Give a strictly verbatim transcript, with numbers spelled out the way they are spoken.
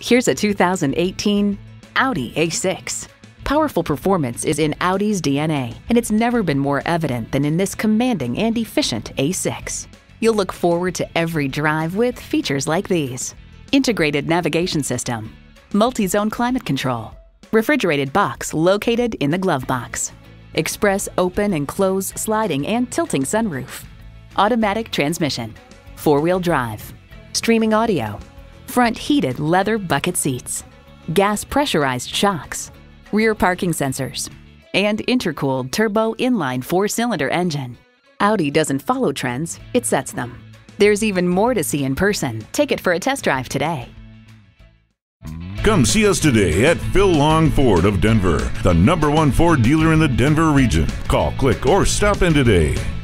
Here's a two thousand eighteen Audi A six. Powerful performance is in Audi's D N A, and it's never been more evident than in this commanding and efficient A six. You'll look forward to every drive with features like these: integrated navigation system, multi-zone climate control, refrigerated box located in the glove box, express open and close sliding and tilting sunroof, automatic transmission, four-wheel drive, streaming audio, front heated leather bucket seats, gas pressurized shocks, rear parking sensors, and intercooled turbo inline four-cylinder engine. Audi doesn't follow trends, it sets them. There's even more to see in person. Take it for a test drive today. Come see us today at Phil Long Ford of Denver, the number one Ford dealer in the Denver region. Call, click, or stop in today.